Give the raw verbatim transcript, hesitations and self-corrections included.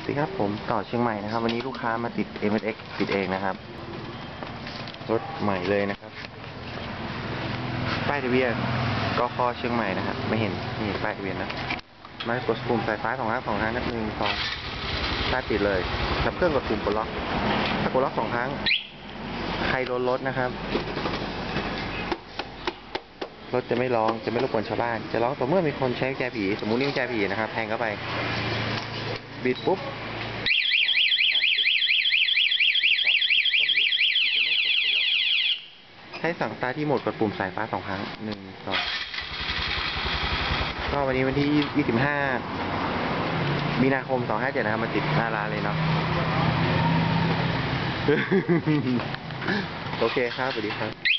สวัสดีครับผมต่อเชียงใหม่นะครับวันนี้ลูกค้ามาติด เอ็ม เอส เอ็กซ์ ติดเองนะครับรถใหม่เลยนะครับป้ายทะเบียนกคเชียงใหม่นะครับไม่เห็นนี่ป้ายทะเบียนนะมากดปุ่มสายฟ้าสองครั้งสองครั้งนับหนึ่งสองป้ายปิดเลยจับเครื่องกดปุ่มปลดล็อกถ้ากดล็อกสองครั้งใครโดนรถนะครับรถจะไม่ร้องจะไม่รบกวนชาวบ้านจะร้องต่อเมื่อมีคนใช้กุญแจผีสมมุตินี่กุญแจผีนะครับแทงเข้าไปบิดปุ๊บให้สั่งตาที่โหมดกดปุ่มสายฟ้าสองครั้งหนึ่งสองก็วันนี้วันที่ยี่สิบห้ามีนาคมสองห้าเจ็ดนะครับมาติดหน้าร้านเลยเนาะ โอเคครับสวัสดีครับ